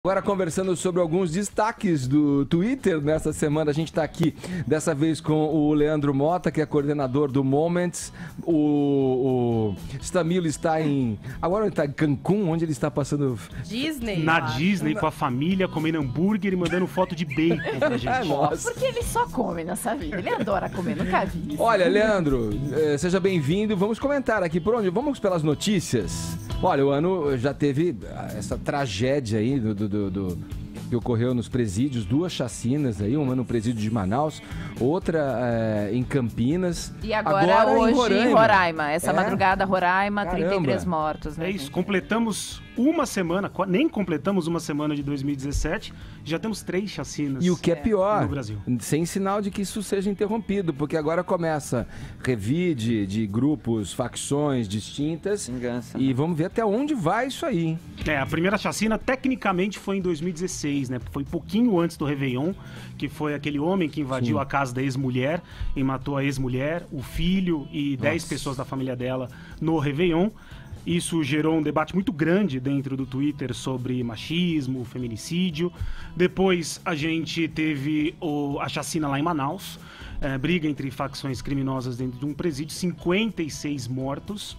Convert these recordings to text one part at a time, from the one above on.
Agora conversando sobre alguns destaques do Twitter, nessa semana a gente está aqui, dessa vez com o Leandro Mota, que é coordenador do Moments. O Stamilo está agora ele está em Cancún, onde ele está passando... Disney. Na Disney, com a família, comendo hambúrguer e mandando foto de bacon pra gente. Nossa. Porque ele só come nessa vida, ele adora comer, nunca vi isso. Olha, Leandro, seja bem-vindo. Vamos comentar aqui por onde? Vamos pelas notícias. Olha, o ano já teve essa tragédia aí que ocorreu nos presídios, 2 chacinas aí, uma no presídio de Manaus, outra em Campinas. E agora hoje em Roraima. Essa madrugada, Roraima, Caramba. 33 mortos, né? É isso, completamos uma semana, nem completamos uma semana de 2017, já temos 3 chacinas. E o que é pior, no Brasil. Sem sinal de que isso seja interrompido, porque agora começa revide de grupos, facções distintas. Vingança. E vamos ver até onde vai isso aí. A primeira chacina tecnicamente foi em 2016, né? Foi pouquinho antes do Réveillon, que foi aquele homem que invadiu a casa da ex-mulher e matou a ex-mulher, o filho e 10 pessoas da família dela no Réveillon. Isso gerou um debate muito grande dentro do Twitter sobre machismo, feminicídio. Depois a gente teve a chacina lá em Manaus, briga entre facções criminosas dentro de um presídio, 56 mortos.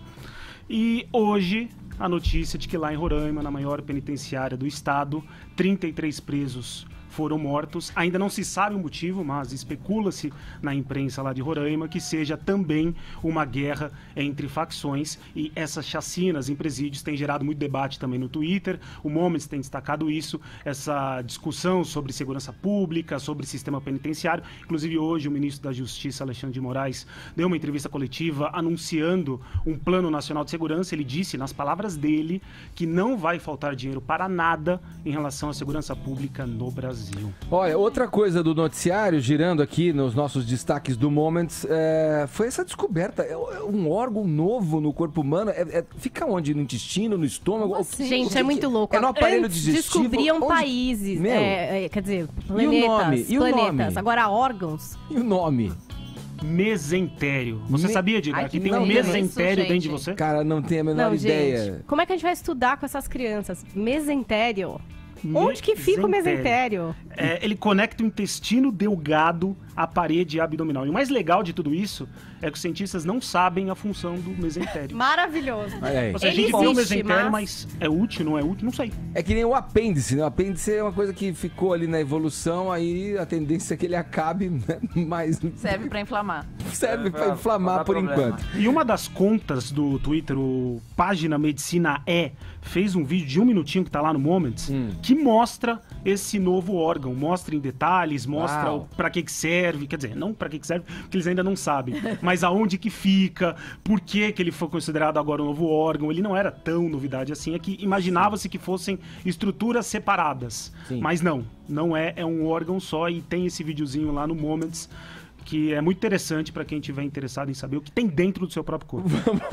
E hoje a notícia de que lá em Roraima, na maior penitenciária do estado, 33 presos foram mortos. Ainda não se sabe o motivo, mas especula-se na imprensa lá de Roraima que seja também uma guerra entre facções, e essas chacinas em presídios têm gerado muito debate também no Twitter. O Moments tem destacado isso, essa discussão sobre segurança pública, sobre sistema penitenciário. Inclusive hoje o ministro da Justiça, Alexandre de Moraes, deu uma entrevista coletiva anunciando um plano nacional de segurança. Ele disse, nas palavras dele, que não vai faltar dinheiro para nada em relação à segurança pública no Brasil. Olha, outra coisa do noticiário, girando aqui nos nossos destaques do Moments, foi essa descoberta. É um órgão novo no corpo humano. Fica onde? No intestino, no estômago? Gente, é muito louco. É no aparelho Antes digestivo? descobriam Onde? países, Meu. quer dizer, E o nome? E o planetas. nome? Agora órgãos. E o nome? Mesentério. Você sabia, Diego, Ai, que que tem um não, mesentério isso, dentro de gente. você? Cara, não tenho a menor Não, ideia. gente. Como é que a gente vai estudar com essas crianças? Mesentério. Onde que fica o mesentério? Ele conecta o intestino delgado à parede abdominal. E o mais legal de tudo isso é que os cientistas não sabem a função do mesentério. Maravilhoso. Olha aí. Ou seja, a Ele gente vê o existe, mesentério, mas é útil, não é útil? Não sei. É que nem o apêndice, né? O apêndice é uma coisa que ficou ali na evolução, aí a tendência é que ele acabe, né? Mas Serve pra inflamar. serve pra pra inflamar dar por problema. enquanto. E uma das contas do Twitter, o Página Medicina fez um vídeo de 1 minutinho que tá lá no Moments, que mostra esse novo órgão, mostra em detalhes, mostra Uau. pra que serve, quer dizer, não pra que serve, porque eles ainda não sabem, mas aonde que fica, por que ele foi considerado agora um novo órgão. Ele não era tão novidade assim, é que imaginava-se que fossem estruturas separadas, Sim. mas não é um órgão só, e tem esse videozinho lá no Moments, que é muito interessante para quem estiver interessado em saber o que tem dentro do seu próprio corpo.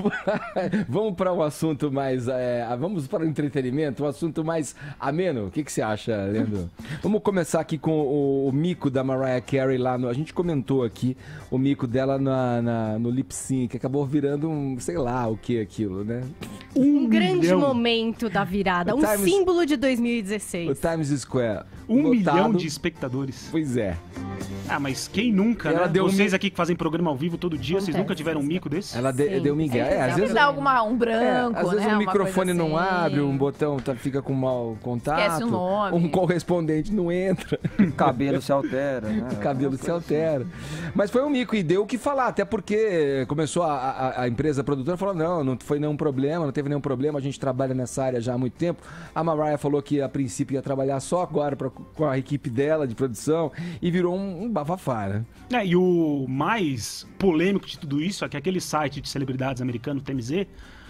Vamos para um assunto mais... vamos para o entretenimento, um assunto mais ameno. O que você acha, Leandro? Vamos começar aqui com o mico da Mariah Carey lá no... A gente comentou aqui o mico dela no lip sync, que acabou virando sei lá o que aquilo, né? Um grande milhão. momento da virada. O Um Times- símbolo de O 2016. Times Square. 1 milhão lotado. de espectadores. Pois é. Mas quem nunca, Ela né? deu Vocês aqui que fazem programa ao vivo todo dia, vocês nunca tiveram um mico desse? Ela Sim. deu migué. Às Sempre vezes... dá um branco, às vezes né? o uma microfone coisa não assim. abre, um botão fica com mau contato. Esquece o nome. Um correspondente não entra. O cabelo se altera, né? O cabelo se altera. Mas foi um mico e deu o que falar, até porque começou a empresa produtora falou, não foi nenhum problema, não teve nenhum problema, a gente trabalha nessa área já há muito tempo. A Mariah falou que a princípio ia trabalhar só agora com a equipe dela de produção e virou um bafafá, né? E o mais polêmico de tudo isso é que aquele site de celebridades americano, TMZ,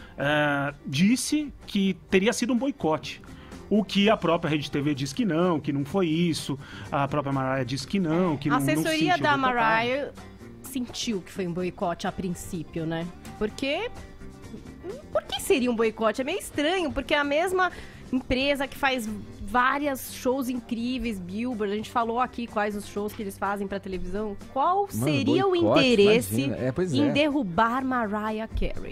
disse que teria sido um boicote. O que a própria Rede TV diz que não foi isso. A própria Mariah diz que não, que A não se assessoria sentiu da boicotado. Mariah sentiu que foi um boicote a princípio, né? Porque... Por que seria um boicote? É meio estranho, porque é a mesma empresa que faz vários shows incríveis, Billboard, a gente falou aqui quais os shows que eles fazem pra televisão. Qual seria o boicote, interesse imagina. Pois em é. derrubar Mariah Carey?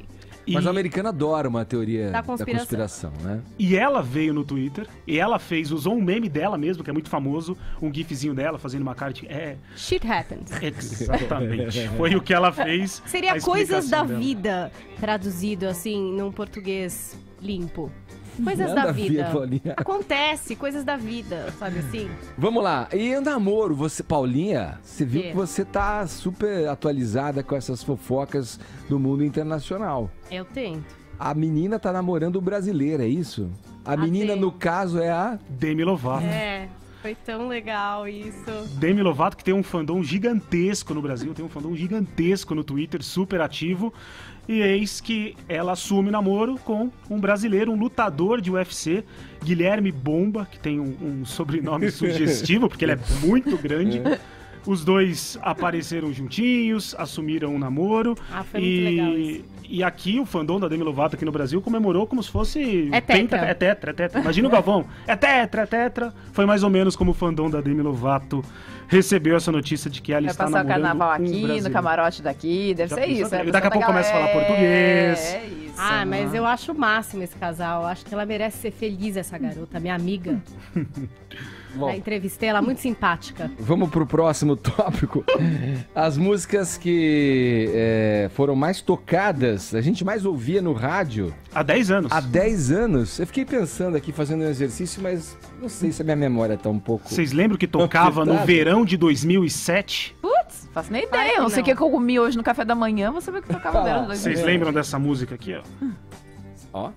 Mas o americano adora uma teoria da conspiração, né? E ela veio no Twitter, e ela usou um meme dela mesmo, que é muito famoso, um gifzinho dela fazendo uma cara de... Shit happens. Exatamente. Foi o que ela fez. Seria coisas da vida, traduzido assim, num português limpo. Coisas da vida. Acontece, coisas da vida, sabe assim? Vamos lá. E o namoro, Paulinha, você viu que você tá super atualizada com essas fofocas do mundo internacional. Eu tento. A menina tá namorando o brasileiro, é isso? A menina, no caso, é a... Demi Lovato. Foi tão legal isso. Demi Lovato, que tem um fandom gigantesco no Brasil, tem um fandom gigantesco no Twitter, super ativo. E eis que ela assume namoro com um brasileiro, um lutador de UFC, Guilherme Bomba, que tem um sobrenome sugestivo, porque ele é muito grande. Os dois apareceram juntinhos, assumiram um namoro. Foi muito legal isso. E aqui o fandom da Demi Lovato aqui no Brasil comemorou como se fosse... É tetra. É tetra. Imagina o Galvão. É tetra. Foi mais ou menos como o fandom da Demi Lovato recebeu essa notícia de que ela está namorando o carnaval aqui, brasileiro. no camarote daqui, deve ser isso. E daqui a pouco começa a falar português. É isso. Mas eu acho o máximo esse casal. Eu acho que ela merece ser feliz, essa garota, minha amiga. Bom, entrevistei ela, muito simpática. Vamos pro próximo tópico. As músicas que foram mais tocadas, a gente mais ouvia no rádio. Há 10 anos. Há 10 anos. Eu fiquei pensando aqui, fazendo um exercício, mas não sei se a minha memória tá um pouco... Vocês lembram que tocava no verão de 2007? Putz, faço nem ideia. Não sei o que eu comi hoje no café da manhã, você vê que tocava no verão de 2007. Vocês lembram dessa música aqui, ó?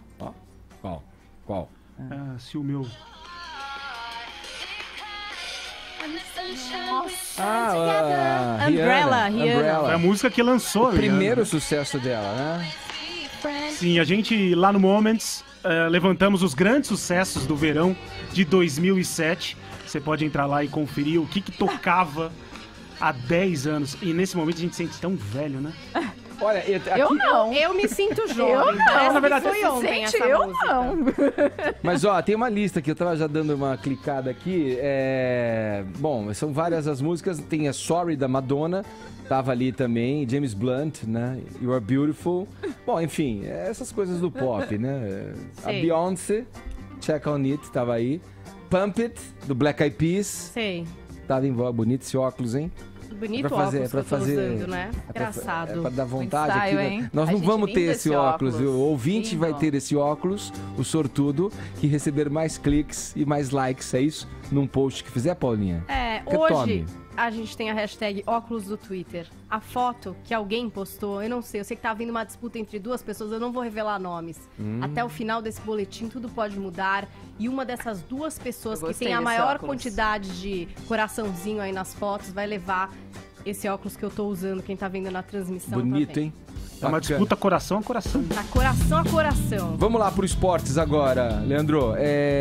Qual? Se o meu... Umbrella. Foi a música que lançou. O primeiro sucesso dela, né? Sim, a gente lá no Moments levantamos os grandes sucessos do verão de 2007. Você pode entrar lá e conferir o que tocava há 10 anos. E nesse momento a gente se sente tão velho, né? Olha, aqui... Eu não. Eu me sinto jovem. Eu não. Na verdade, foi ontem essa música. Não. Mas, tem uma lista aqui, eu tava já dando uma clicada aqui. Bom, são várias as músicas. Tem a Sorry, da Madonna, tava ali também. James Blunt, né? You Are Beautiful. Bom, enfim, essas coisas do pop, né? A Beyoncé, Check On It, tava aí. Pump It, do Black Eyed Peas. Sei. Tava em voz, bonito esse óculos, hein? Bonito óculos que eu tô usando, né? Engraçado. É pra dar vontade style, aqui, hein? Nós não vamos ter esse óculos. O ouvinte Lindo. vai ter esse óculos, o sortudo, que receber mais cliques e mais likes, é isso? Num post que fizer, Paulinha? Hoje a gente tem a hashtag óculos do Twitter. A foto que alguém postou, eu sei que tá havendo uma disputa entre duas pessoas, eu não vou revelar nomes. Até o final desse boletim tudo pode mudar. E uma dessas duas pessoas que tem a maior quantidade de coraçãozinho aí nas fotos vai levar esse óculos que eu tô usando, quem tá vendo na transmissão. Bonito, hein? É uma disputa coração a coração. Tá coração a coração. Vamos lá pro esportes agora, Leandro.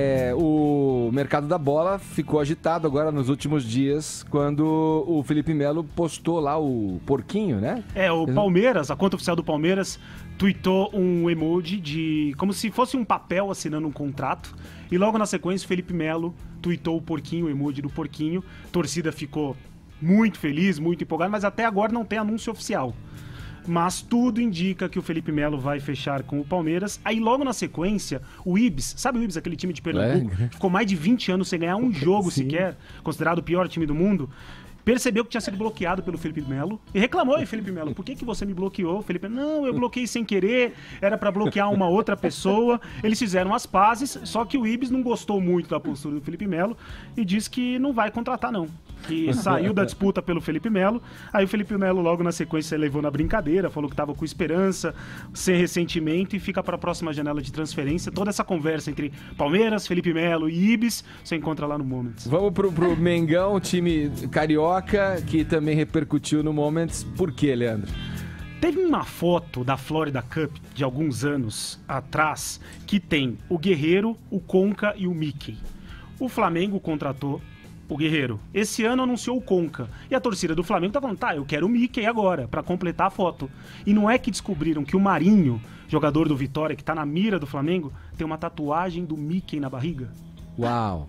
O mercado da bola ficou agitado agora nos últimos dias, quando o Felipe Melo postou lá o porquinho, né? O Palmeiras, a conta oficial do Palmeiras, tweetou um emoji de... como se fosse um papel assinando um contrato. E logo na sequência, o Felipe Melo tweetou o porquinho, o emoji do porquinho. A torcida ficou muito feliz, muito empolgada, mas até agora não tem anúncio oficial. Mas tudo indica que o Felipe Melo vai fechar com o Palmeiras. Aí logo na sequência, o Ibis, sabe o Ibis, aquele time de Pernambuco? Ficou mais de 20 anos sem ganhar um jogo sequer, considerado o pior time do mundo. Percebeu que tinha sido bloqueado pelo Felipe Melo e reclamou: "Ei, Felipe Melo, por que você me bloqueou?" Felipe: "Não, eu bloqueei sem querer, era pra bloquear uma outra pessoa." Eles fizeram as pazes, só que o Ibis não gostou muito da postura do Felipe Melo e disse que não vai contratar não, que saiu da disputa pelo Felipe Melo. Aí o Felipe Melo logo na sequência levou na brincadeira, falou que estava com esperança, sem ressentimento, e fica para a próxima janela de transferência. Toda essa conversa entre Palmeiras, Felipe Melo e Ibis você encontra lá no Moments. Vamos pro Mengão, time carioca, que também repercutiu no Moments. Por quê, Leandro? Teve uma foto da Florida Cup de alguns anos atrás que tem o Guerreiro, o Conca e o Mickey. O Flamengo contratou o Guerreiro. Esse ano anunciou o Conca. E a torcida do Flamengo tá falando: "Tá, eu quero o Mickey agora", pra completar a foto. E não é que descobriram que o Marinho, jogador do Vitória, que tá na mira do Flamengo, tem uma tatuagem do Mickey na barriga? Uau!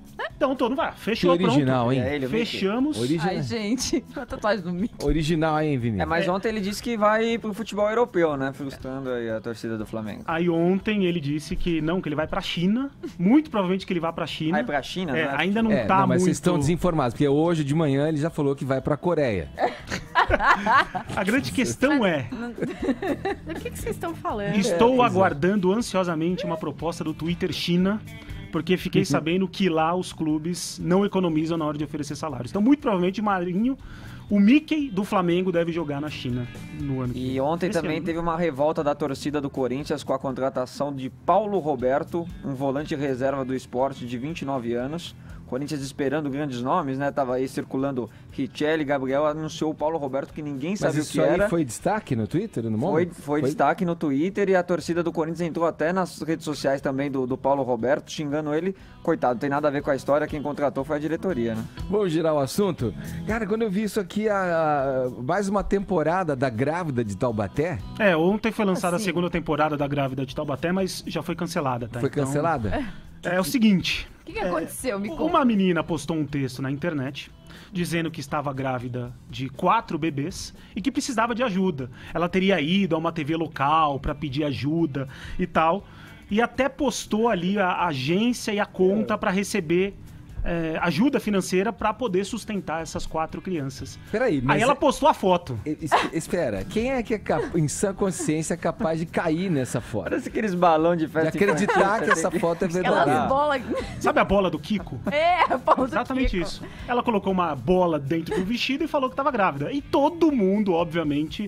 Então, todo mundo vai, fechou, Que original, pronto. hein? É ele, o Mickey. Fechamos. Ai, gente, a tatuagem do Mickey. Original, hein, Vini? É, mas ontem ele disse que vai pro futebol europeu, né? Frustrando aí a torcida do Flamengo. Aí ontem ele disse que não, que ele vai pra China. Muito provavelmente que ele vai pra China. Vai pra China, É, né? ainda não É, tá não, mas muito... vocês estão desinformados, porque hoje de manhã ele já falou que vai pra Coreia. A grande questão é, Do que vocês estão falando? estou aguardando ansiosamente uma proposta do Twitter China, porque fiquei sabendo que lá os clubes não economizam na hora de oferecer salários. Então, muito provavelmente, o Mickey do Flamengo deve jogar na China no ano que vem. E ontem Esse também ano. teve uma revolta da torcida do Corinthians com a contratação de Paulo Roberto, um volante reserva do Sport de 29 anos. Corinthians esperando grandes nomes, né? Tava aí circulando Richelli, Gabriel, anunciou o Paulo Roberto, que ninguém Mas sabia o isso que aí era. foi destaque no Twitter, no Foi, momento? foi destaque no Twitter e a torcida do Corinthians entrou até nas redes sociais também do Paulo Roberto, xingando ele. Coitado, não tem nada a ver com a história, quem contratou foi a diretoria, né? Vamos girar o assunto? Cara, quando eu vi isso aqui, mais uma temporada da Grávida de Taubaté, É, ontem foi lançada Assim. a segunda temporada da Grávida de Taubaté, mas já foi cancelada, tá? foi Então, cancelada? É o seguinte... O que aconteceu? Me conta. Uma menina postou um texto na internet dizendo que estava grávida de 4 bebês e que precisava de ajuda. Ela teria ido a uma TV local para pedir ajuda e tal. E até postou ali a agência e a conta para receber ajuda financeira para poder sustentar essas 4 crianças. Peraí, mas... Aí ela postou a foto. Espera, quem é que é em sã consciência capaz de cair nessa foto? Parece aqueles balão de De festa acreditar infantil, que essa tem foto é Aquelas verdadeira. bolas. Sabe a bola do Kiko? É, a bola do Exatamente Kiko. isso. Ela colocou uma bola dentro do vestido e falou que estava grávida. E todo mundo, obviamente,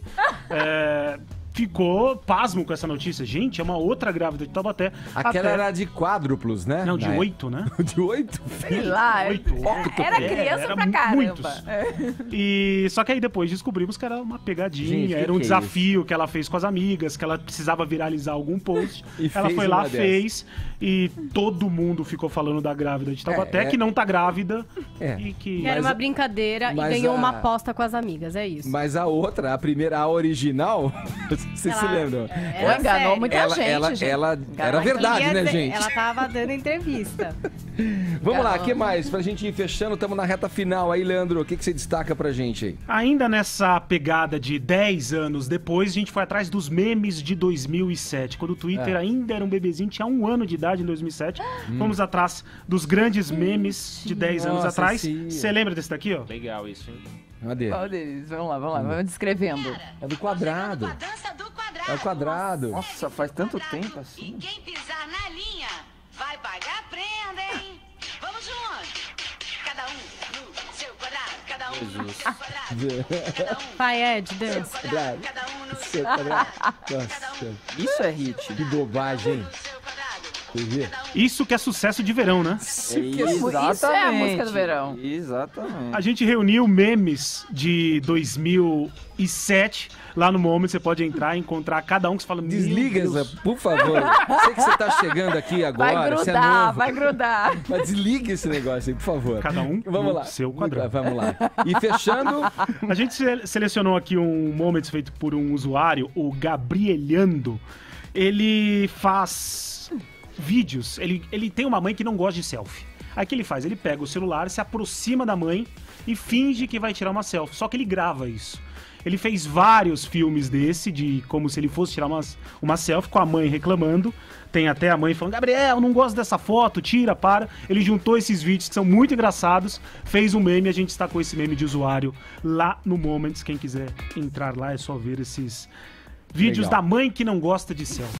ficou pasmo com essa notícia. Gente, é uma outra grávida de Taubaté. Aquela era de quádruplos, né? Não, de Na 8, né? época. De 8? Sei lá. 8. Era criança era pra caramba. muitos. É. E só que aí depois descobrimos que era uma pegadinha, Gente, que era um que é desafio que ela fez com as amigas, que ela precisava viralizar algum post. E Ela fez foi lá, uma dessas. fez, e todo mundo ficou falando da grávida de Taubaté, que não tá grávida, É. e que... Que era Mas uma a- brincadeira e mas ganhou a- uma aposta com as amigas, é isso. Mas a outra, a primeira, a original, vocês se Ela- lembram? Ela enganou sério. muita Ela, gente, ela, gente. ela era Enganou. verdade, Queria né, dizer, gente? Ela tava dando entrevista. Vamos lá, o Enganou. que mais? Pra gente ir fechando, estamos na reta final aí, Leandro. O que você destaca pra gente aí? Ainda nessa pegada de 10 anos depois, a gente foi atrás dos memes de 2007. Quando o Twitter ainda era um bebezinho, tinha 1 ano de idade em 2007. Fomos atrás dos grandes memes de 10 anos Nossa, atrás. sim. Você lembra desse daqui, ó? Legal isso, hein? Cadê? Qual deles? Vamos lá, vamos descrevendo. É do quadrado. A dança do quadrado. É o quadrado. Nossa, faz tanto tempo assim. E quem pisar na linha vai pagar a prenda, hein? Vamos juntos. Cada um no seu quadrado. Cada um no seu quadrado. Cada um Vai, Ed, no seu dança. quadrado. Cada um no seu Nossa, Isso é hit. que bobagem, hein? seu quadrado. Você vê? Isso que é sucesso de verão, né? Isso é a música do verão. Exatamente. A gente reuniu memes de 2007 lá no Moment. Você pode entrar e encontrar cada um que você fala... "Meu Desliga Deus". essa, por favor. Sei que você tá chegando aqui agora, Vai você é grudar, novo. vai grudar. Mas desliga esse negócio aí, por favor. Cada um Vamos no lá. seu quadrado. Vamos lá. E fechando, A gente selecionou aqui um Moments feito por um usuário, o Gabrielhando. Ele faz vídeos. Ele tem uma mãe que não gosta de selfie. Aí o que ele faz? Ele pega o celular, se aproxima da mãe e finge que vai tirar uma selfie. Só que ele grava isso. Ele fez vários filmes desse, de como se ele fosse tirar uma selfie com a mãe reclamando. Tem até a mãe falando, Gabriel, não gosto dessa foto, tira, para. Ele juntou esses vídeos que são muito engraçados, fez um meme, a gente destacou esse meme de usuário lá no Moments. Quem quiser entrar lá é só ver esses vídeos Legal. da mãe que não gosta de selfie.